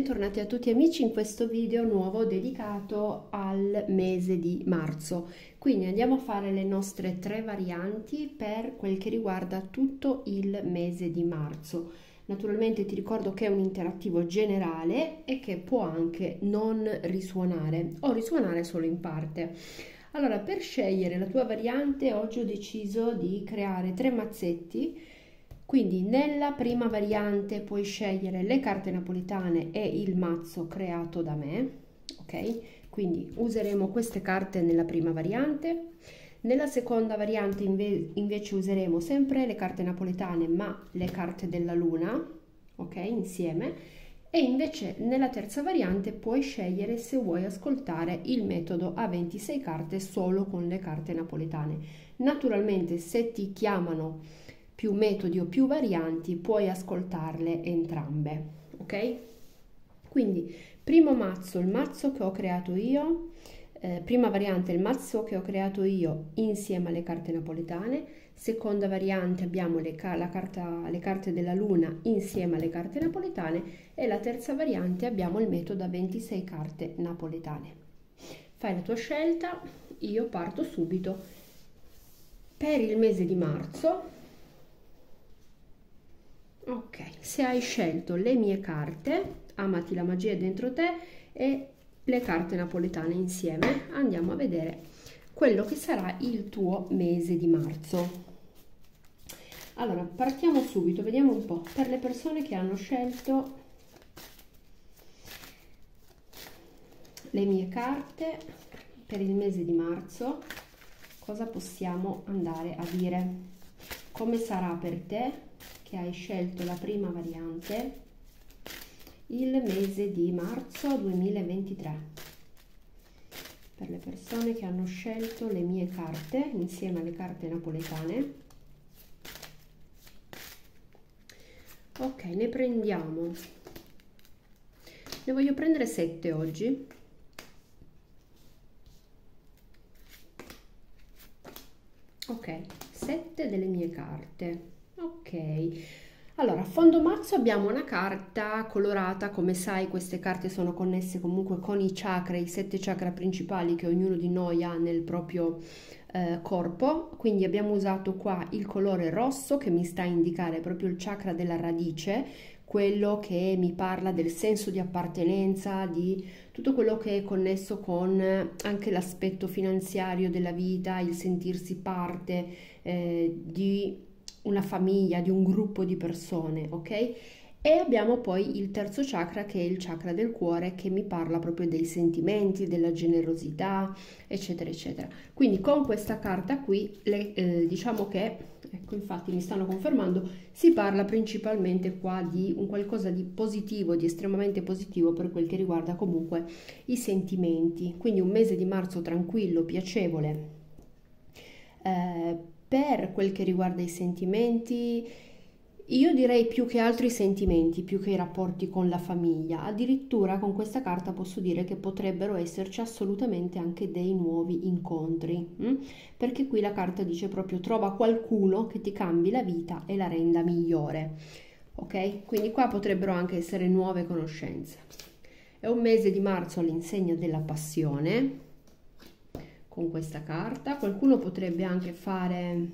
bentornati a tutti amici in questo video nuovo dedicato al mese di marzo. Quindi andiamo a fare le nostre 3 varianti per quel che riguarda tutto il mese di marzo. Naturalmente ti ricordo che è un interattivo generale e che può anche non risuonare o risuonare solo in parte. Allora, per scegliere la tua variante oggi ho deciso di creare 3 mazzetti. Quindi nella prima variante puoi scegliere le carte napoletane e il mazzo creato da me, ok? Quindi useremo queste carte nella prima variante. Nella seconda variante invece useremo sempre le carte napoletane ma le carte della luna, ok? Insieme. E invece nella terza variante puoi scegliere se vuoi ascoltare il metodo a 26 carte solo con le carte napoletane. Naturalmente se ti chiamano più metodi o più varianti puoi ascoltarle entrambe, ok? Quindi primo mazzo, il mazzo che ho creato io, prima variante il mazzo che ho creato io insieme alle carte napoletane, seconda variante abbiamo le carte della luna insieme alle carte napoletane e la terza variante abbiamo il metodo a 26 carte napoletane. Fai la tua scelta, io parto subito. Per il mese di marzo, ok, se hai scelto le mie carte, amati la magia dentro te e le carte napoletane insieme, andiamo a vedere quello che sarà il tuo mese di marzo. Allora, partiamo subito, vediamo un po', per le persone che hanno scelto le mie carte per il mese di marzo, cosa possiamo andare a dire? Come sarà per te che hai scelto la prima variante il mese di marzo 2023? Per le persone che hanno scelto le mie carte insieme alle carte napoletane, ok, ne voglio prendere 7 oggi. Ok, 7 delle mie carte. Ok, allora a fondo mazzo abbiamo una carta colorata. Come sai, queste carte sono connesse comunque con i chakra, i 7 chakra principali che ognuno di noi ha nel proprio corpo. Quindi abbiamo usato qua il colore rosso che mi sta a indicare proprio il chakra della radice, quello che mi parla del senso di appartenenza, di tutto quello che è connesso con anche l'aspetto finanziario della vita, il sentirsi parte di una famiglia, di un gruppo di persone, ok? E abbiamo poi il terzo chakra che è il chakra del cuore, che mi parla proprio dei sentimenti, della generosità, eccetera, eccetera. Quindi con questa carta qui, diciamo che, ecco, infatti mi stanno confermando, si parla principalmente qua di un qualcosa di positivo, di estremamente positivo per quel che riguarda comunque i sentimenti. Quindi un mese di marzo tranquillo, piacevole. Per quel che riguarda i sentimenti, io direi più che altro i sentimenti, più che i rapporti con la famiglia. Addirittura con questa carta posso dire che potrebbero esserci assolutamente anche dei nuovi incontri, perché qui la carta dice proprio trova qualcuno che ti cambi la vita e la renda migliore, ok? Quindi qua potrebbero anche essere nuove conoscenze. È un mese di marzo all'insegna della passione. Con questa carta qualcuno potrebbe anche fare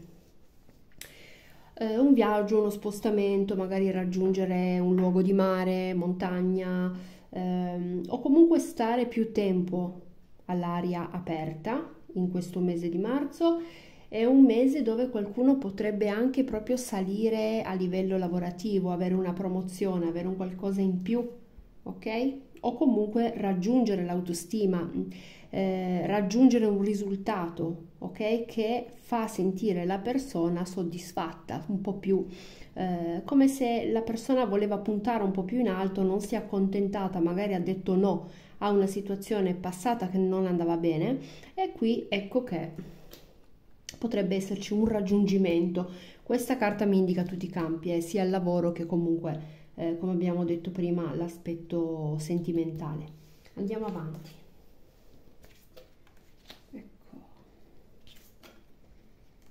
un viaggio, uno spostamento, magari raggiungere un luogo di mare, montagna, o comunque stare più tempo all'aria aperta in questo mese di marzo. È un mese dove qualcuno potrebbe anche proprio salire a livello lavorativo, avere una promozione, avere un qualcosa in più, ok? O comunque raggiungere l'autostima, raggiungere un risultato, ok? Che fa sentire la persona soddisfatta, un po' più come se la persona voleva puntare un po' più in alto, non si è accontentata, magari ha detto no a una situazione passata che non andava bene, e qui ecco che potrebbe esserci un raggiungimento. Questa carta mi indica tutti i campi, sia il lavoro che comunque come abbiamo detto prima, l'aspetto sentimentale. Andiamo avanti. Ecco.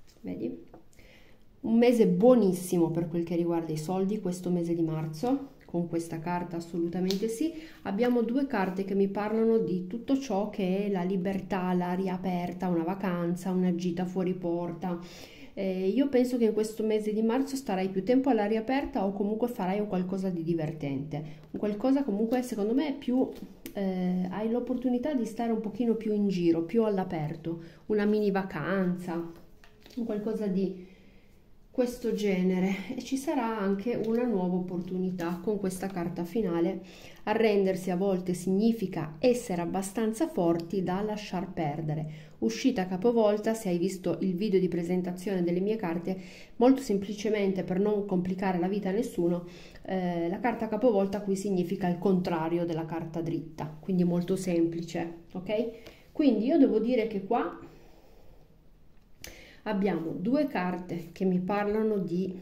Vedi? Un mese buonissimo per quel che riguarda i soldi, questo mese di marzo, con questa carta, assolutamente sì. Abbiamo due carte che mi parlano di tutto ciò che è la libertà, l'aria aperta, una vacanza, una gita fuori porta. Io penso che in questo mese di marzo starai più tempo all'aria aperta o comunque farai un qualcosa di divertente, un qualcosa comunque secondo me più hai l'opportunità di stare un pochino più in giro, più all'aperto, una mini vacanza, un qualcosa di questo genere, e ci sarà anche una nuova opportunità con questa carta finale. Arrendersi a volte significa essere abbastanza forti da lasciar perdere. Uscita capovolta, se hai visto il video di presentazione delle mie carte, molto semplicemente per non complicare la vita a nessuno, la carta capovolta qui significa il contrario della carta dritta, quindi molto semplice, ok? Quindi io devo dire che qua abbiamo due carte che mi parlano di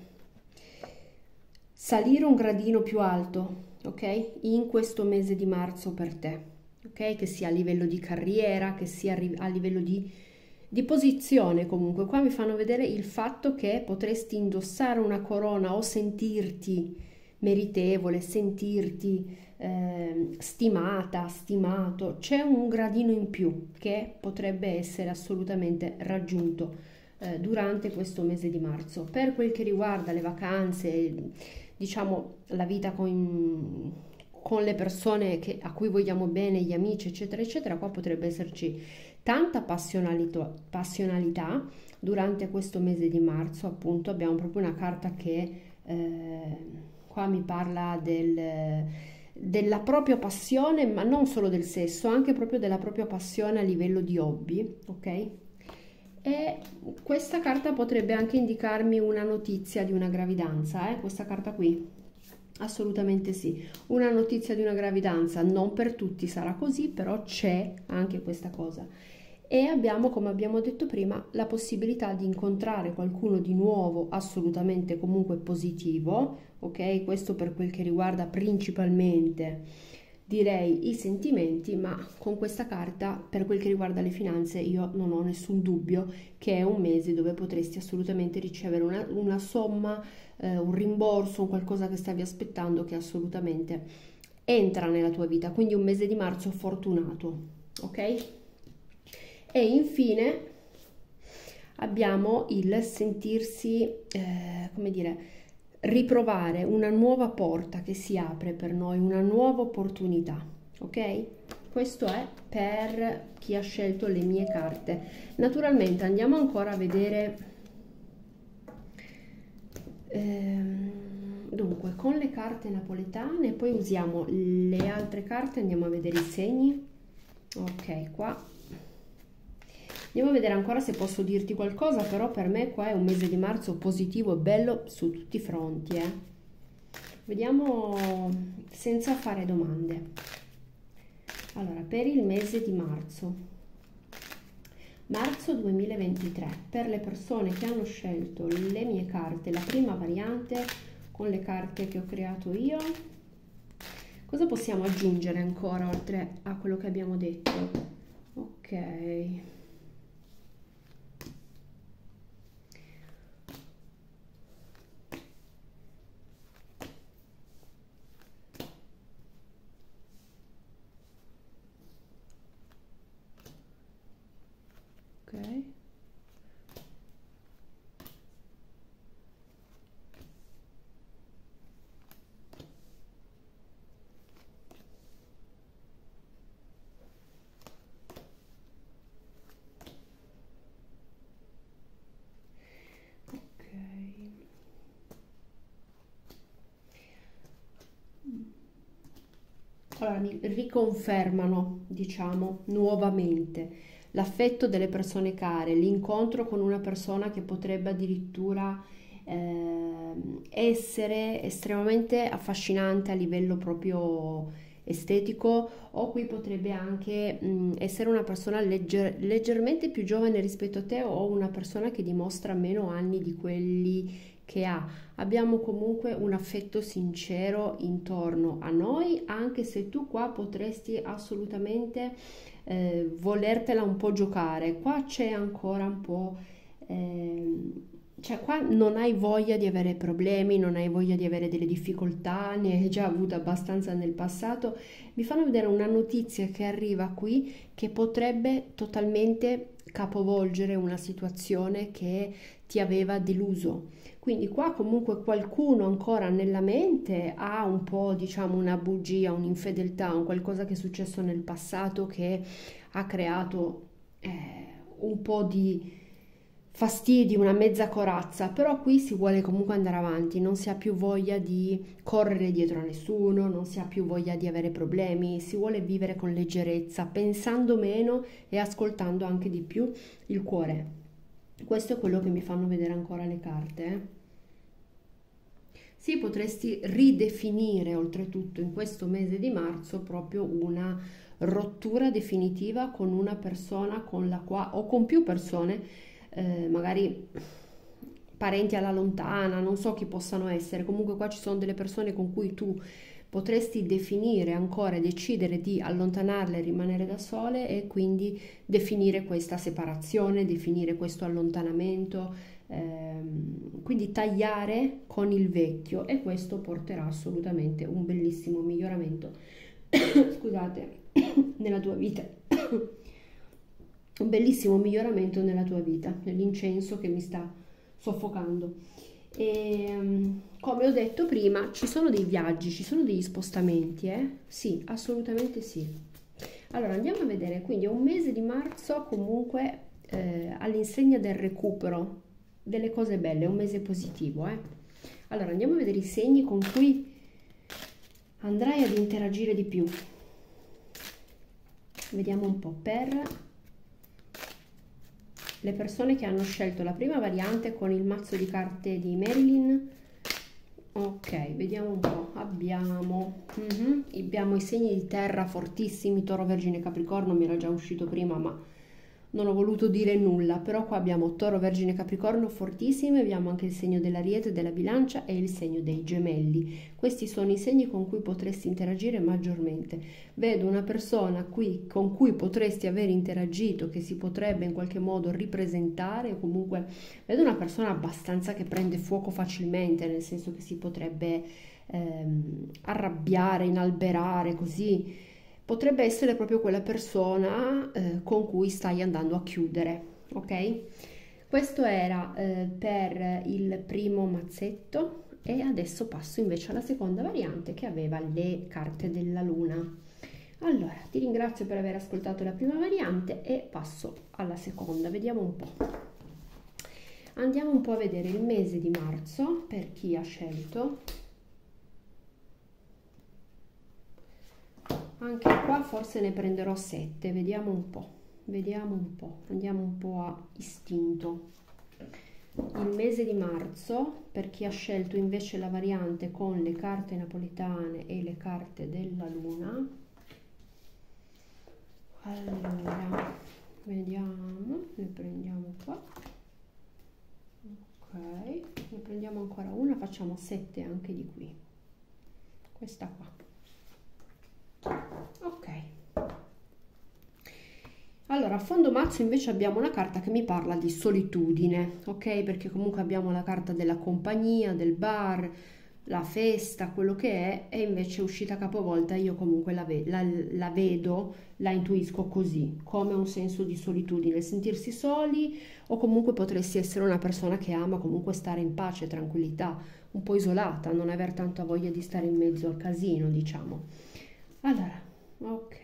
salire un gradino più alto, ok? In questo mese di marzo per te, ok? Che sia a livello di carriera, che sia a livello di posizione comunque. Qua mi fanno vedere il fatto che potresti indossare una corona o sentirti meritevole, sentirti stimata, stimato. C'è un gradino in più che potrebbe essere assolutamente raggiunto durante questo mese di marzo. Per quel che riguarda le vacanze, diciamo la vita con le persone a cui vogliamo bene, gli amici, eccetera, eccetera, qua potrebbe esserci tanta passionalità durante questo mese di marzo. Appunto, abbiamo proprio una carta che qua mi parla della propria passione, ma non solo del sesso, anche proprio della propria passione a livello di hobby, ok? E questa carta potrebbe anche indicarmi una notizia di una gravidanza, questa carta qui. Assolutamente sì, una notizia di una gravidanza, non per tutti sarà così, però c'è anche questa cosa. E abbiamo, come abbiamo detto prima, la possibilità di incontrare qualcuno di nuovo, assolutamente comunque positivo, ok? Questo per quel che riguarda principalmente, direi, i sentimenti, ma con questa carta, per quel che riguarda le finanze, io non ho nessun dubbio che è un mese dove potresti assolutamente ricevere una somma, un rimborso, un qualcosa che stavi aspettando che assolutamente entra nella tua vita, quindi un mese di marzo fortunato, ok? E infine abbiamo il sentirsi, come dire, riprovare una nuova porta che si apre per noi, una nuova opportunità, ok? Questo è per chi ha scelto le mie carte. Naturalmente andiamo ancora a vedere, dunque, con le carte napoletane, poi usiamo le altre carte, andiamo a vedere i segni. Ok, qua andiamo a vedere ancora se posso dirti qualcosa, però per me qua è un mese di marzo positivo e bello su tutti i fronti, Vediamo senza fare domande. Allora, per il mese di marzo 2023, per le persone che hanno scelto le mie carte, la prima variante con le carte che ho creato io, cosa possiamo aggiungere ancora oltre a quello che abbiamo detto? Ok. Ok. Allora, mi riconfermano, diciamo, nuovamente l'affetto delle persone care, l'incontro con una persona che potrebbe addirittura essere estremamente affascinante a livello proprio estetico, o qui potrebbe anche essere una persona leggermente più giovane rispetto a te, o una persona che dimostra meno anni di quelli che ha. Abbiamo comunque un affetto sincero intorno a noi, anche se tu qua potresti assolutamente volertela un po' giocare. Qua c'è ancora un po' cioè qua non hai voglia di avere problemi, non hai voglia di avere delle difficoltà, ne hai già avuto abbastanza nel passato. Mi fanno vedere una notizia che arriva qui che potrebbe totalmente capovolgere una situazione che ti aveva deluso. Quindi qua comunque qualcuno ancora nella mente ha un po', diciamo, una bugia, un'infedeltà, un qualcosa che è successo nel passato che ha creato un po' di fastidi, una mezza corazza, però qui si vuole comunque andare avanti, non si ha più voglia di correre dietro a nessuno, non si ha più voglia di avere problemi, si vuole vivere con leggerezza, pensando meno e ascoltando anche di più il cuore. Questo è quello che mi fanno vedere ancora le carte. Sì, potresti ridefinire oltretutto in questo mese di marzo proprio una rottura definitiva con una persona con la quale o con più persone, magari parenti alla lontana, non so chi possano essere. Comunque qua ci sono delle persone con cui tu potresti definire ancora e decidere di allontanarle e rimanere da sole e quindi definire questa separazione, definire questo allontanamento, quindi tagliare con il vecchio, e questo porterà assolutamente un bellissimo miglioramento, scusate, nella tua vita. Un bellissimo miglioramento nella tua vita, nell'incenso che mi sta soffocando. E come ho detto prima, ci sono dei viaggi, ci sono degli spostamenti, eh? Sì, assolutamente sì. Allora andiamo a vedere, quindi è un mese di marzo comunque all'insegna del recupero delle cose belle, è un mese positivo, eh? Allora andiamo a vedere i segni con cui andrai ad interagire di più. Vediamo un po' per le persone che hanno scelto la prima variante con il mazzo di carte di Marilyn. Ok, vediamo un po'. Abbiamo i segni di terra fortissimi, Toro, Vergine, Capricorno, mi era già uscito prima, ma non ho voluto dire nulla, però qua abbiamo Toro, Vergine, Capricorno fortissimi, abbiamo anche il segno dell'Ariete, della Bilancia e il segno dei Gemelli. Questi sono i segni con cui potresti interagire maggiormente. Vedo una persona qui con cui potresti aver interagito, che si potrebbe in qualche modo ripresentare, o comunque vedo una persona abbastanza che prende fuoco facilmente, nel senso che si potrebbe arrabbiare, inalberare, così. Potrebbe essere proprio quella persona con cui stai andando a chiudere, ok? Questo era per il primo mazzetto, e adesso passo invece alla seconda variante che aveva le carte della luna. Allora, ti ringrazio per aver ascoltato la prima variante e passo alla seconda, vediamo un po'. Andiamo un po' a vedere il mese di marzo per chi ha scelto. Anche qua forse ne prenderò 7, vediamo un po', andiamo un po' a istinto. Il mese di marzo, per chi ha scelto invece la variante con le carte napoletane e le carte della luna. Allora, vediamo, ne prendiamo qua. Ok, ne prendiamo ancora una, facciamo 7 anche di qui. Questa qua. Ok, allora a fondo mazzo invece abbiamo una carta che mi parla di solitudine, ok? Perché comunque abbiamo la carta della compagnia, del bar, la festa, quello che è, e invece uscita capovolta io comunque la vedo, la intuisco così, come un senso di solitudine, sentirsi soli, o comunque potresti essere una persona che ama comunque stare in pace, tranquillità, un po' isolata, non aver tanta voglia di stare in mezzo al casino, diciamo. Allora, ok,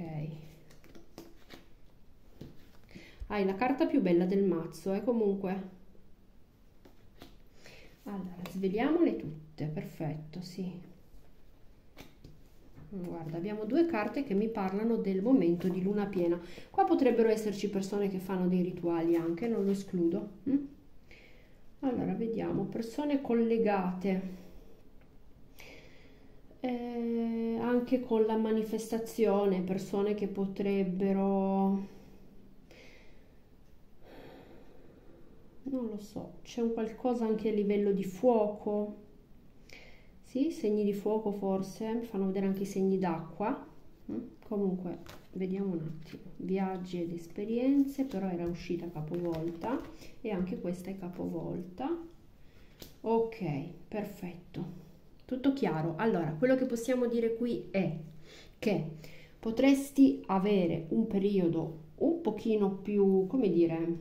hai la carta più bella del mazzo, comunque. Allora, sveliamole tutte, perfetto, sì. Guarda, abbiamo 2 carte che mi parlano del momento di luna piena. Qua potrebbero esserci persone che fanno dei rituali anche, non lo escludo. Allora, vediamo, persone collegate. Anche con la manifestazione, persone che potrebbero, non lo so, c'è un qualcosa anche a livello di fuoco, sì, segni di fuoco forse, mi fanno vedere anche i segni d'acqua. Comunque vediamo un attimo, viaggi ed esperienze, però era uscita capovolta e anche questa è capovolta. Ok, perfetto. Tutto chiaro. Allora, quello che possiamo dire qui è che potresti avere un periodo un pochino più, come dire,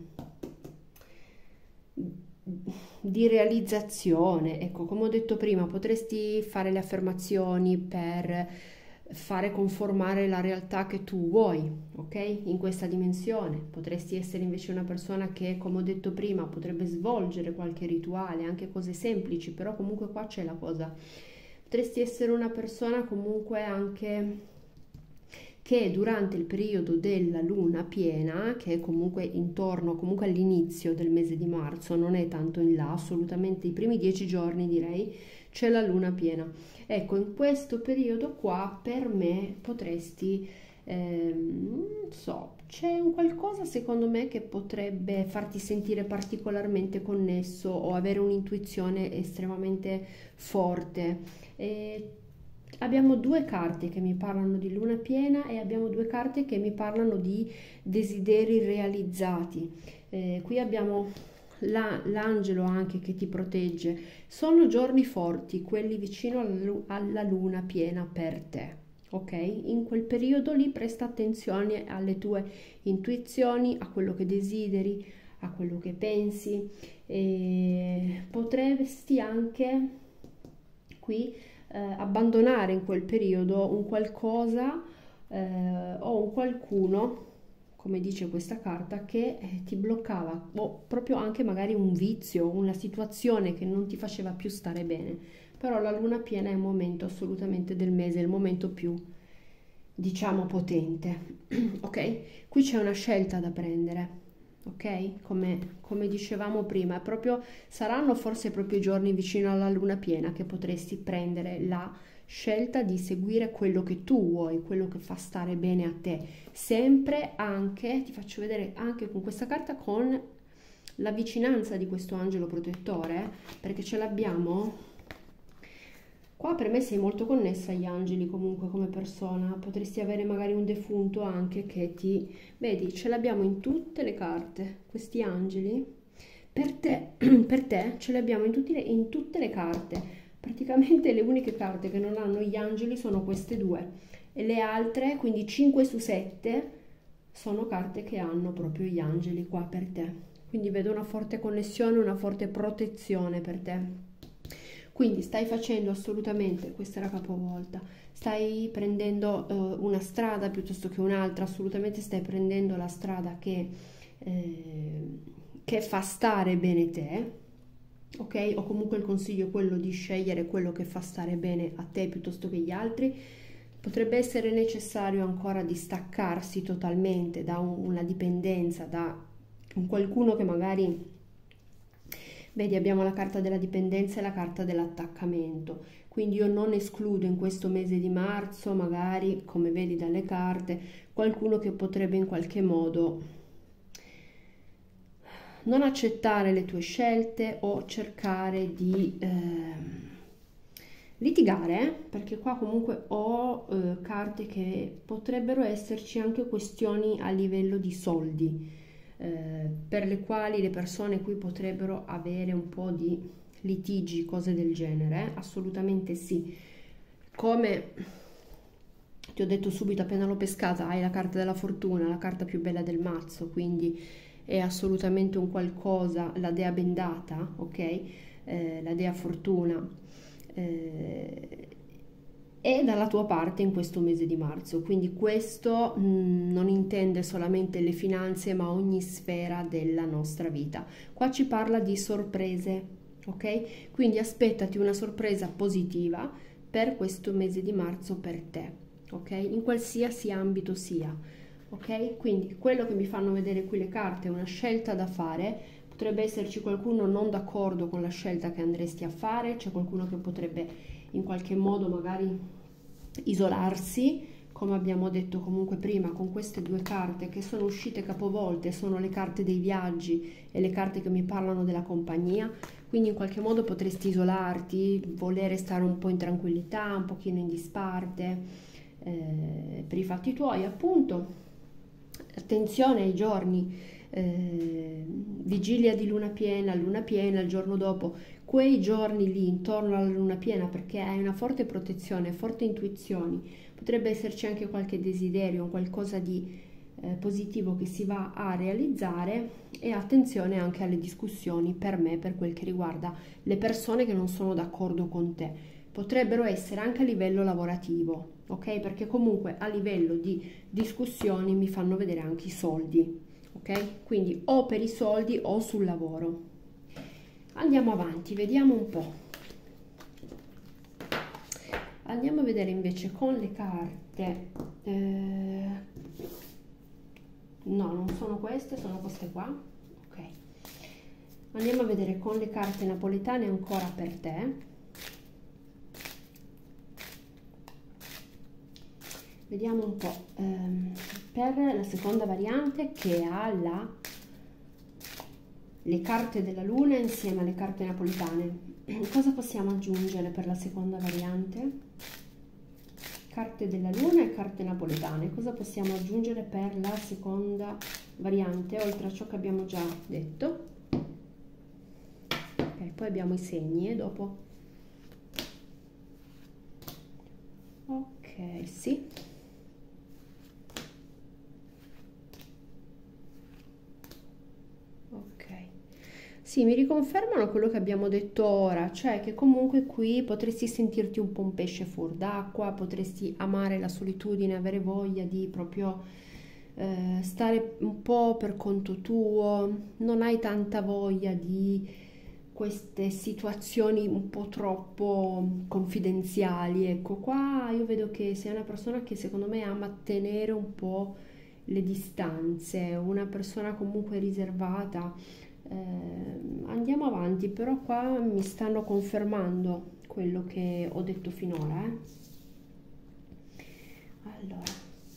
di realizzazione. Ecco, come ho detto prima, potresti fare le affermazioni per fare conformare la realtà che tu vuoi, ok? In questa dimensione. Potresti essere invece una persona che, come ho detto prima, potrebbe svolgere qualche rituale, anche cose semplici, però comunque qua c'è la cosa. Potresti essere una persona comunque anche che durante il periodo della luna piena, che è comunque intorno, comunque all'inizio del mese di marzo, non è tanto in là, assolutamente i primi 10 giorni direi, c'è la luna piena. Ecco, in questo periodo qua per me potresti, non so, c'è un qualcosa secondo me che potrebbe farti sentire particolarmente connesso o avere un'intuizione estremamente forte. E abbiamo due carte che mi parlano di luna piena e abbiamo due carte che mi parlano di desideri realizzati. Qui abbiamo l'angelo anche che ti protegge. Sono giorni forti, quelli vicino alla luna piena per te. Ok? In quel periodo lì presta attenzione alle tue intuizioni, a quello che desideri, a quello che pensi. E potresti anche qui abbandonare in quel periodo un qualcosa o un qualcuno, come dice questa carta, che ti bloccava o proprio anche magari un vizio, una situazione che non ti faceva più stare bene. Però la luna piena è un momento assolutamente del mese, è il momento più, diciamo, potente. Ok? Qui c'è una scelta da prendere. Ok? Come dicevamo prima, è proprio, saranno forse proprio i giorni vicino alla luna piena che potresti prendere la scelta di seguire quello che tu vuoi, quello che fa stare bene a te. Sempre anche, ti faccio vedere anche con questa carta, con la vicinanza di questo angelo protettore, perché ce l'abbiamo. Qua per me sei molto connessa agli angeli comunque come persona, potresti avere magari un defunto anche che ti... Vedi, ce l'abbiamo in tutte le carte, questi angeli. Per te, per te ce li abbiamo in tutte le carte. Praticamente le uniche carte che non hanno gli angeli sono queste due. E le altre, quindi 5 su 7, sono carte che hanno proprio gli angeli qua per te. Quindi vedo una forte connessione, una forte protezione per te. Quindi stai facendo assolutamente, questa era capovolta, stai prendendo una strada piuttosto che un'altra, assolutamente stai prendendo la strada che fa stare bene te, ok? O comunque il consiglio è quello di scegliere quello che fa stare bene a te piuttosto che gli altri. Potrebbe essere necessario ancora distaccarsi totalmente da una dipendenza, da un qualcuno che magari... Vedi, abbiamo la carta della dipendenza e la carta dell'attaccamento, quindi io non escludo in questo mese di marzo, magari, come vedi dalle carte, qualcuno che potrebbe in qualche modo non accettare le tue scelte o cercare di litigare, perché qua comunque ho carte che potrebbero esserci anche questioni a livello di soldi, per le quali le persone qui potrebbero avere un po' di litigi, cose del genere, assolutamente sì. Come ti ho detto subito appena l'ho pescata, hai la carta della fortuna, la carta più bella del mazzo, quindi è assolutamente un qualcosa, la dea bendata, ok? La dea fortuna è dalla tua parte in questo mese di marzo, quindi questo non intende solamente le finanze, ma ogni sfera della nostra vita. Qua ci parla di sorprese, ok? Quindi aspettati una sorpresa positiva per questo mese di marzo per te, ok? In qualsiasi ambito sia, ok? Quindi quello che mi fanno vedere qui le carte è una scelta da fare. Potrebbe esserci qualcuno non d'accordo con la scelta che andresti a fare, c'è qualcuno che potrebbe in qualche modo magari isolarsi, come abbiamo detto comunque prima con queste due carte che sono uscite capovolte, sono le carte dei viaggi e le carte che mi parlano della compagnia, quindi in qualche modo potresti isolarti, volere stare un po' in tranquillità, un pochino in disparte, per i fatti tuoi appunto. Attenzione ai giorni vigilia di luna piena, il giorno dopo, quei giorni lì intorno alla luna piena, perché hai una forte protezione, forti intuizioni, potrebbe esserci anche qualche desiderio, qualcosa di positivo che si va a realizzare. E attenzione anche alle discussioni per me, per quel che riguarda le persone che non sono d'accordo con te. Potrebbero essere anche a livello lavorativo, ok? Perché comunque a livello di discussioni mi fanno vedere anche i soldi, ok? Quindi o per i soldi o sul lavoro. Andiamo avanti, vediamo un po'. Andiamo a vedere invece con le carte. No, non sono queste qua. Ok. Andiamo a vedere con le carte napoletane ancora per te. Vediamo un po'. Per la seconda variante che ha le carte della luna insieme alle carte napoletane. Cosa possiamo aggiungere per la seconda variante? Carte della luna e carte napoletane. Cosa possiamo aggiungere per la seconda variante, oltre a ciò che abbiamo già detto? Ok, poi abbiamo i segni e dopo. Ok, sì. Ok. Sì, mi riconfermano quello che abbiamo detto ora, cioè che comunque qui potresti sentirti un po' un pesce fuor d'acqua, potresti amare la solitudine, avere voglia di proprio stare un po' per conto tuo, non hai tanta voglia di queste situazioni un po' troppo confidenziali. Ecco, qua io vedo che sei una persona che secondo me ama tenere un po' le distanze, una persona comunque riservata. Andiamo avanti, però qua mi stanno confermando quello che ho detto finora. Allora.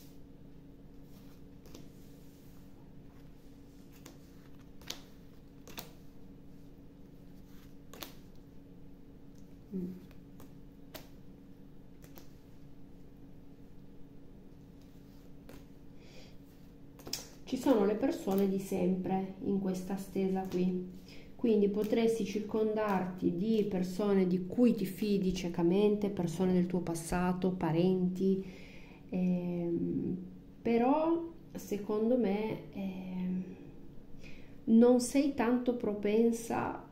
Ci sono le persone di sempre in questa stesa qui, quindi potresti circondarti di persone di cui ti fidi ciecamente, persone del tuo passato, parenti, ehm, però secondo me non sei tanto propensa,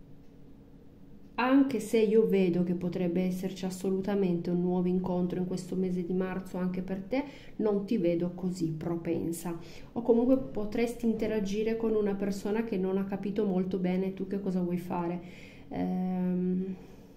anche se io vedo che potrebbe esserci assolutamente un nuovo incontro in questo mese di marzo anche per te, non ti vedo così propensa. O comunque potresti interagire con una persona che non ha capito molto bene tu che cosa vuoi fare. Ehm,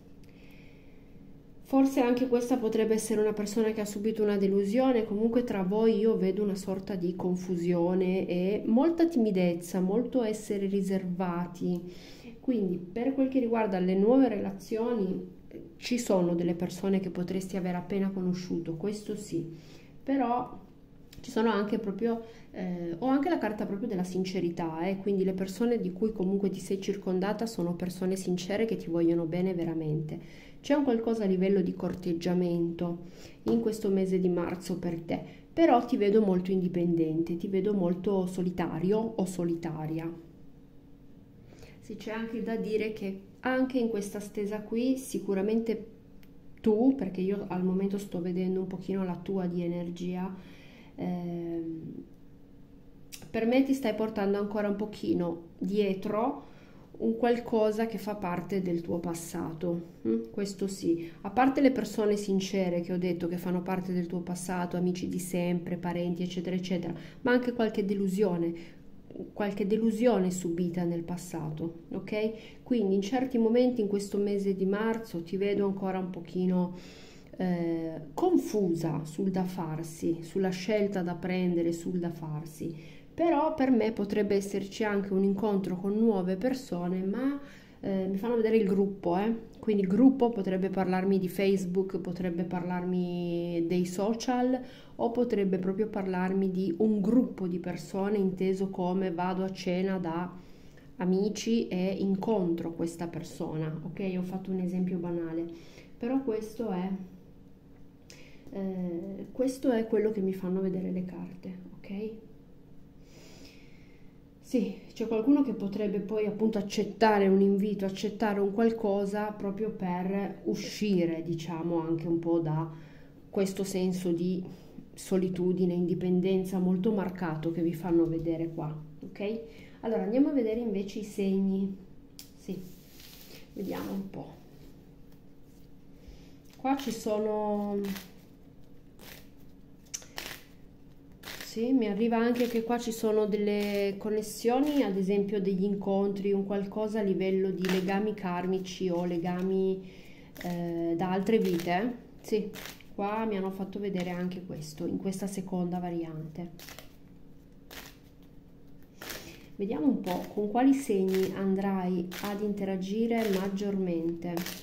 Forse anche questa potrebbe essere una persona che ha subito una delusione, comunque tra voi io vedo una sorta di confusione e molta timidezza, molto essere riservati. Quindi per quel che riguarda le nuove relazioni, ci sono delle persone che potresti aver appena conosciuto, questo sì, però ci sono anche proprio, ho anche la carta proprio della sincerità, quindi le persone di cui comunque ti sei circondata sono persone sincere che ti vogliono bene veramente. C'è un qualcosa a livello di corteggiamento in questo mese di marzo per te, però ti vedo molto indipendente, ti vedo molto solitario o solitaria. Sì, c'è anche da dire che anche in questa stesa qui sicuramente tu, perché io al momento sto vedendo un pochino la tua di energia, ehm, per me ti stai portando ancora un pochino dietro un qualcosa che fa parte del tuo passato. Questo sì, a parte le persone sincere che ho detto che fanno parte del tuo passato, amici di sempre, parenti, eccetera, eccetera, ma anche qualche delusione subita nel passato, ok? Quindi in certi momenti in questo mese di marzo ti vedo ancora un pochino confusa sul da farsi, sulla scelta da prendere, sul da farsi. Però per me potrebbe esserci anche un incontro con nuove persone, ma mi fanno vedere il gruppo, quindi il gruppo potrebbe parlarmi di Facebook, potrebbe parlarmi dei social o potrebbe proprio parlarmi di un gruppo di persone inteso come vado a cena da amici e incontro questa persona, ok? Ho fatto un esempio banale, però questo è quello che mi fanno vedere le carte, ok? Sì, c'è qualcuno che potrebbe poi appunto accettare un invito, accettare un qualcosa proprio per uscire, diciamo, anche un po' da questo senso di solitudine, indipendenza molto marcato che vi fanno vedere qua, ok? Allora andiamo a vedere invece i segni. Sì, vediamo un po'. Qua ci sono. Sì, mi arriva anche che qua ci sono delle connessioni, ad esempio degli incontri, un qualcosa a livello di legami karmici o legami da altre vite. Sì, qua mi hanno fatto vedere anche questo, in questa seconda variante. Vediamo un po' con quali segni andrai ad interagire maggiormente.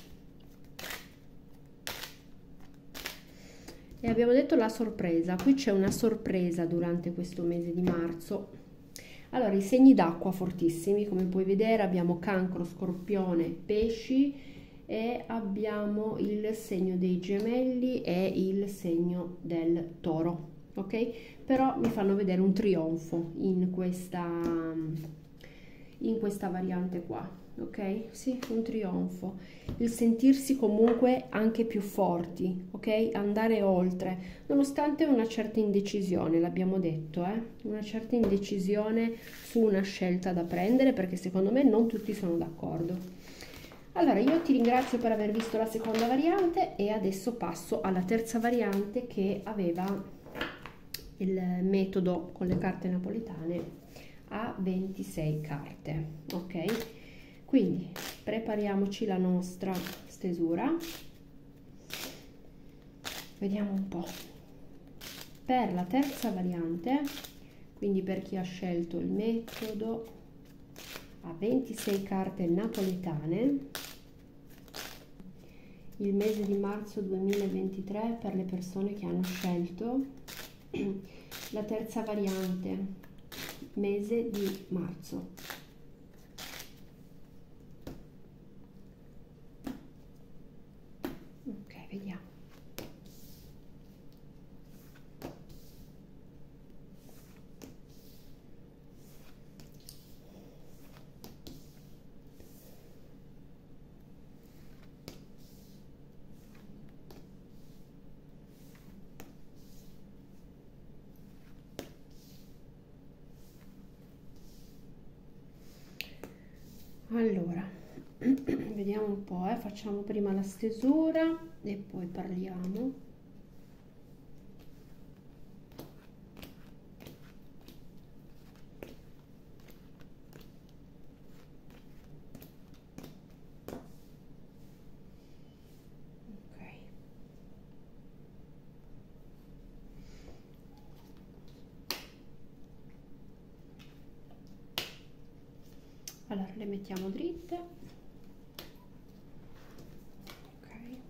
E abbiamo detto la sorpresa, qui c'è una sorpresa durante questo mese di marzo. Allora, i segni d'acqua fortissimi, come puoi vedere abbiamo Cancro, Scorpione, Pesci e abbiamo il segno dei Gemelli e il segno del Toro, ok? Però mi fanno vedere un trionfo in questa variante qua. Ok? Sì, un trionfo. Il sentirsi comunque anche più forti, ok? Andare oltre, nonostante una certa indecisione, l'abbiamo detto, una certa indecisione su una scelta da prendere, perché secondo me non tutti sono d'accordo. Allora, io ti ringrazio per aver visto la seconda variante e adesso passo alla terza variante che aveva il metodo con le carte napoletane a 26 carte, ok? Quindi prepariamoci la nostra stesura, vediamo un po'. Per la terza variante, quindi per chi ha scelto il metodo a 26 carte napoletane, il mese di marzo 2023 per le persone che hanno scelto la terza variante, mese di marzo. Vediamo. Allora, vediamo un po', facciamo prima la stesura e poi parliamo. Allora le mettiamo dritte, ok.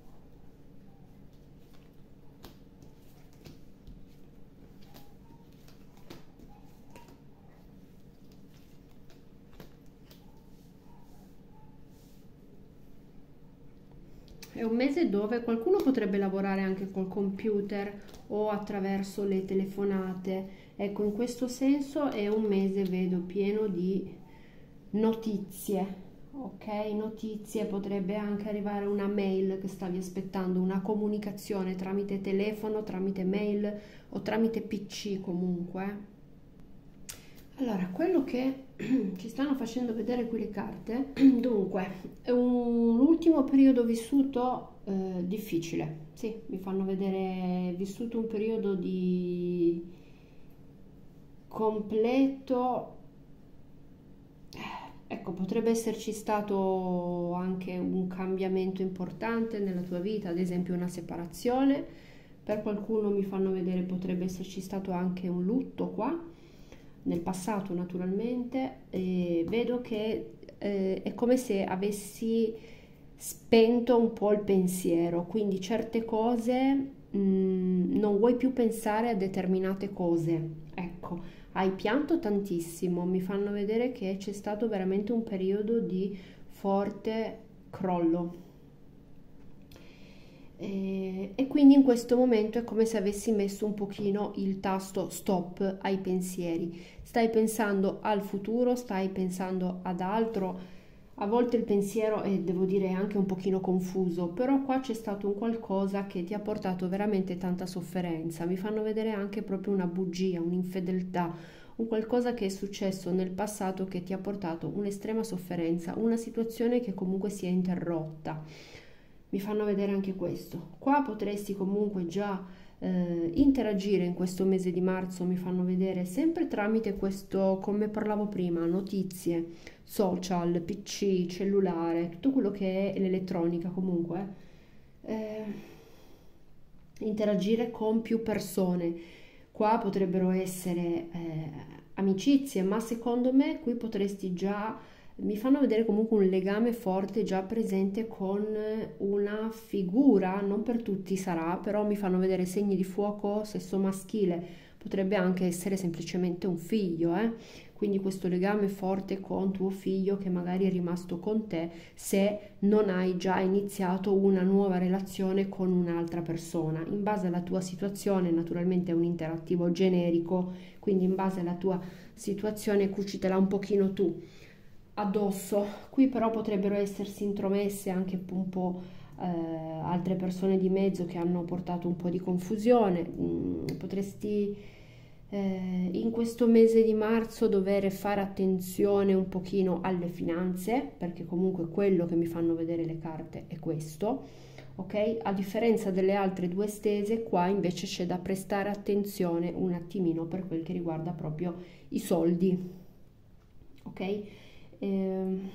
È un mese dove qualcuno potrebbe lavorare anche col computer o attraverso le telefonate. Ecco, in questo senso è un mese, vedo, pieno di notizie, ok? Notizie, potrebbe anche arrivare una mail che stavi aspettando, una comunicazione tramite telefono, tramite mail o tramite PC comunque. Allora, quello che ci stanno facendo vedere qui le carte, dunque, è un ultimo periodo vissuto difficile, sì, mi fanno vedere vissuto un periodo di completo. Ecco, potrebbe esserci stato anche un cambiamento importante nella tua vita, ad esempio una separazione. Per qualcuno mi fanno vedere potrebbe esserci stato anche un lutto qua, nel passato naturalmente. E vedo che è come se avessi spento un po' il pensiero, quindi certe cose non vuoi più pensare a determinate cose. Ecco, hai pianto tantissimo, mi fanno vedere che c'è stato veramente un periodo di forte crollo. E quindi in questo momento è come se avessi messo un pochino il tasto stop ai pensieri. Stai pensando al futuro, stai pensando ad altro. A volte il pensiero è, devo dire, anche un pochino confuso, però qua c'è stato un qualcosa che ti ha portato veramente tanta sofferenza. Mi fanno vedere anche proprio una bugia, un'infedeltà, un qualcosa che è successo nel passato che ti ha portato un'estrema sofferenza, una situazione che comunque si è interrotta. Mi fanno vedere anche questo. Qua potresti comunque già interagire in questo mese di marzo, mi fanno vedere sempre tramite questo, come parlavo prima, notizie, social, PC, cellulare, tutto quello che è l'elettronica comunque. eh, Interagire con più persone. Qua potrebbero essere amicizie, ma secondo me qui potresti già, mi fanno vedere comunque un legame forte già presente con una figura, non per tutti sarà, però mi fanno vedere segni di fuoco, sesso maschile, potrebbe anche essere semplicemente un figlio, quindi questo legame forte con tuo figlio che magari è rimasto con te se non hai già iniziato una nuova relazione con un'altra persona. In base alla tua situazione, naturalmente è un interattivo generico, quindi in base alla tua situazione cucitela un pochino tu addosso. Qui però potrebbero essersi intromesse anche un po' altre persone di mezzo che hanno portato un po' di confusione. Potresti in questo mese di marzo dover fare attenzione un pochino alle finanze, perché comunque quello che mi fanno vedere le carte è questo. Ok? A differenza delle altre due stese, qua invece c'è da prestare attenzione un attimino per quel che riguarda proprio i soldi. Ok? Ehm,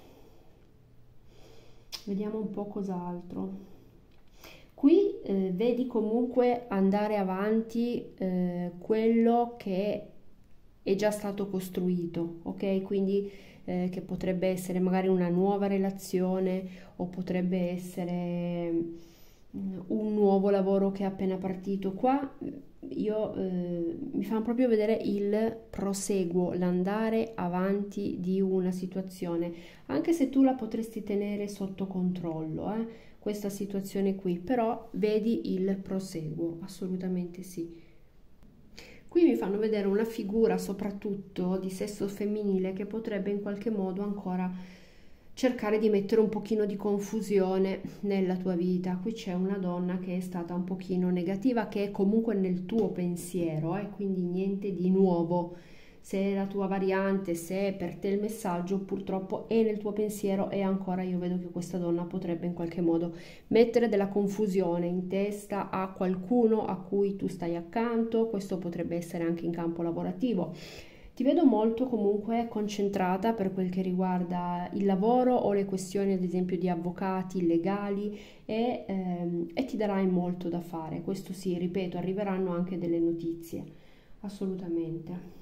Vediamo un po' cos'altro. Qui vedi comunque andare avanti quello che è già stato costruito, ok? Quindi che potrebbe essere magari una nuova relazione o potrebbe essere un nuovo lavoro che è appena partito. Qua io mi fanno proprio vedere il proseguo, l'andare avanti di una situazione, anche se tu la potresti tenere sotto controllo, questa situazione qui, però vedi il proseguo, assolutamente sì. Qui mi fanno vedere una figura soprattutto di sesso femminile che potrebbe in qualche modo ancora cercare di mettere un pochino di confusione nella tua vita. Qui c'è una donna che è stata un pochino negativa, che è comunque nel tuo pensiero, quindi niente di nuovo. Se è la tua variante, se è per te il messaggio, purtroppo è nel tuo pensiero e ancora io vedo che questa donna potrebbe in qualche modo mettere della confusione in testa a qualcuno a cui tu stai accanto. Questo potrebbe essere anche in campo lavorativo. Ti vedo molto comunque concentrata per quel che riguarda il lavoro o le questioni ad esempio di avvocati, legali e ti darai molto da fare. Questo sì, ripeto, arriveranno anche delle notizie, assolutamente.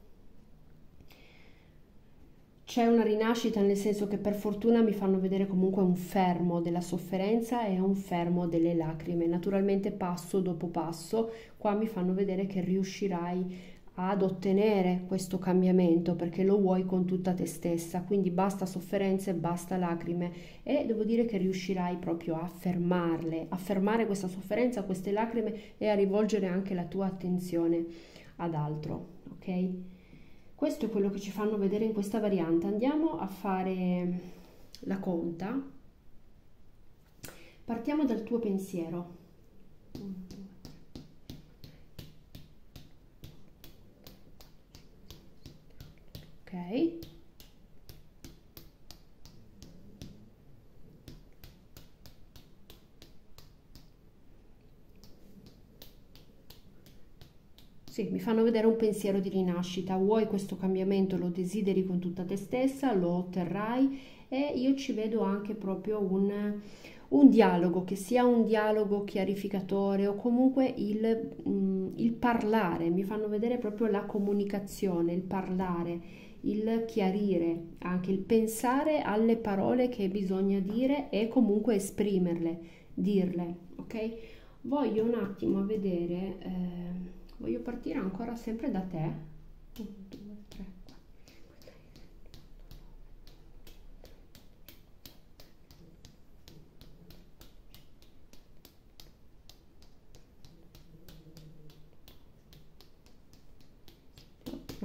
C'è una rinascita nel senso che per fortuna mi fanno vedere comunque un fermo della sofferenza e un fermo delle lacrime. Naturalmente passo dopo passo, qua mi fanno vedere che riuscirai ad ottenere questo cambiamento perché lo vuoi con tutta te stessa, quindi basta sofferenze, basta lacrime e devo dire che riuscirai proprio a fermarle, a fermare questa sofferenza, queste lacrime e a rivolgere anche la tua attenzione ad altro, ok? Questo è quello che ci fanno vedere in questa variante. Andiamo a fare la conta. Partiamo dal tuo pensiero. Ok. Sì, mi fanno vedere un pensiero di rinascita. Vuoi questo cambiamento, lo desideri con tutta te stessa, lo otterrai e io ci vedo anche proprio un dialogo, che sia un dialogo chiarificatore o comunque il parlare. Mi fanno vedere proprio la comunicazione, il parlare, il chiarire, anche il pensare alle parole che bisogna dire e comunque esprimerle, dirle, ok? Voglio un attimo vedere, voglio partire ancora sempre da te. 1, 2, 3, 4, 5, 6,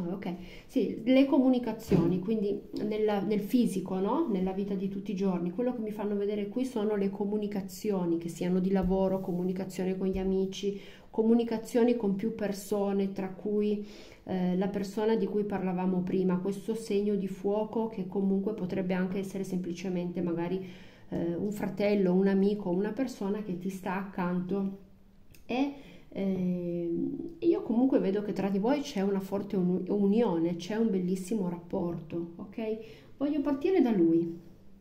Ok, sì, le comunicazioni, quindi nel fisico, no? Nella vita di tutti i giorni, quello che mi fanno vedere qui sono le comunicazioni, che siano di lavoro, comunicazione con gli amici, comunicazioni con più persone, tra cui la persona di cui parlavamo prima, questo segno di fuoco che comunque potrebbe anche essere semplicemente magari un fratello, un amico, una persona che ti sta accanto e io comunque vedo che tra di voi c'è una forte unione, c'è un bellissimo rapporto, ok? Voglio partire da lui.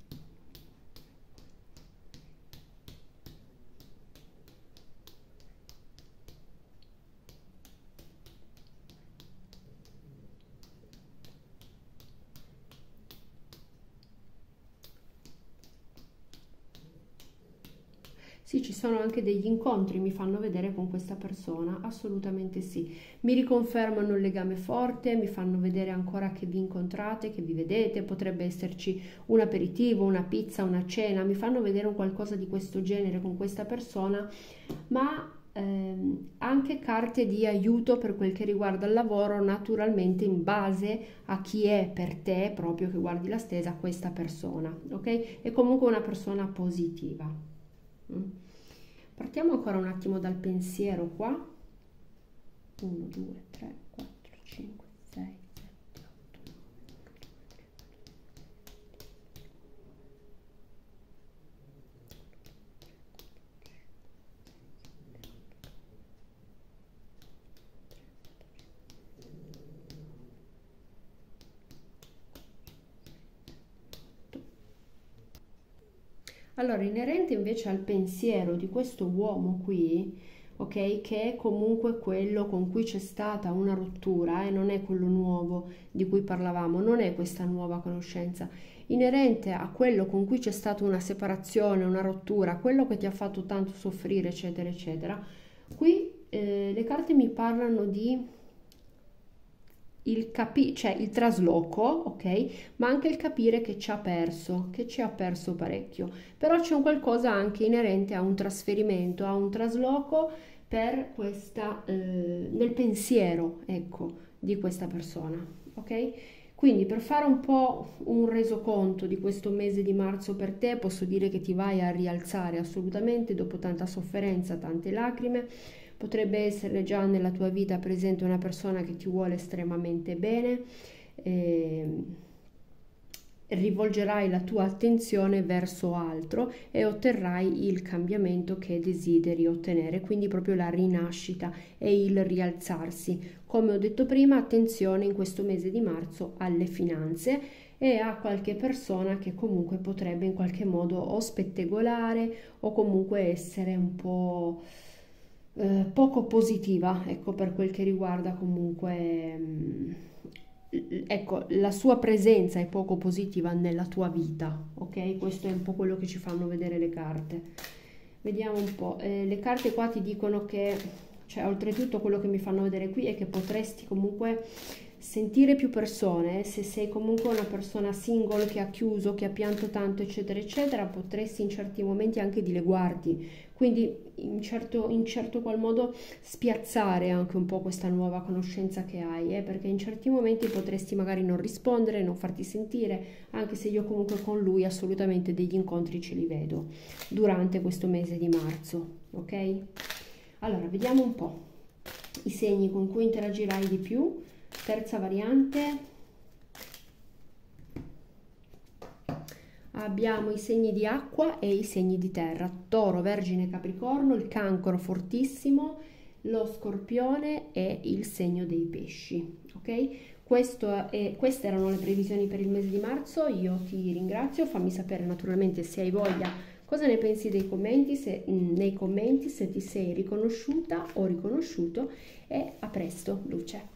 Sì, ci sono anche degli incontri, mi fanno vedere con questa persona, assolutamente sì. Mi riconfermano il legame forte, mi fanno vedere ancora che vi incontrate, che vi vedete, potrebbe esserci un aperitivo, una pizza, una cena, mi fanno vedere un qualcosa di questo genere con questa persona, ma anche carte di aiuto per quel che riguarda il lavoro, naturalmente in base a chi è per te, proprio che guardi la stesa, questa persona, ok? È comunque una persona positiva. Mm. Partiamo ancora un attimo dal pensiero qua. 1, 2, 3, 4, 5, 6, 7, 8, 9. Allora, inerente invece al pensiero di questo uomo qui, ok, che è comunque quello con cui c'è stata una rottura, non è quello nuovo di cui parlavamo, non è questa nuova conoscenza. Inerente a quello con cui c'è stata una separazione, una rottura, quello che ti ha fatto tanto soffrire, eccetera, eccetera, qui le carte mi parlano di cioè il trasloco, ok? Ma anche il capire che ci ha perso parecchio. Però c'è un qualcosa anche inerente a un trasferimento, a un trasloco per questa, nel pensiero, ecco, di questa persona, ok? Quindi per fare un po' un resoconto di questo mese di marzo per te, posso dire che ti vai a rialzare assolutamente dopo tanta sofferenza, tante lacrime. Potrebbe essere già nella tua vita presente una persona che ti vuole estremamente bene, eh, rivolgerai la tua attenzione verso altro e otterrai il cambiamento che desideri ottenere, quindi proprio la rinascita e il rialzarsi. Come ho detto prima, attenzione in questo mese di marzo alle finanze e a qualche persona che comunque potrebbe in qualche modo o spettegolare o comunque essere un po' poco positiva, ecco, per quel che riguarda comunque, ecco, la sua presenza è poco positiva nella tua vita, ok? Questo è un po' quello che ci fanno vedere le carte. Vediamo un po', le carte qua ti dicono che, cioè, oltretutto quello che mi fanno vedere qui è che potresti comunque sentire più persone, se sei comunque una persona single che ha chiuso, che ha pianto tanto, eccetera, eccetera, potresti in certi momenti anche dileguarti, quindi in certo qual modo spiazzare anche un po' questa nuova conoscenza che hai, perché in certi momenti potresti magari non rispondere, non farti sentire, anche se io comunque con lui assolutamente degli incontri ce li vedo durante questo mese di marzo, ok? Allora, vediamo un po' i segni con cui interagirai di più. Terza variante, abbiamo i segni di acqua e i segni di terra, Toro, Vergine, Capricorno, il Cancro fortissimo, lo Scorpione e il segno dei Pesci, ok? Queste erano le previsioni per il mese di marzo. Io ti ringrazio, fammi sapere naturalmente se hai voglia cosa ne pensi dei commenti, nei commenti se ti sei riconosciuta o riconosciuto, e a presto, luce.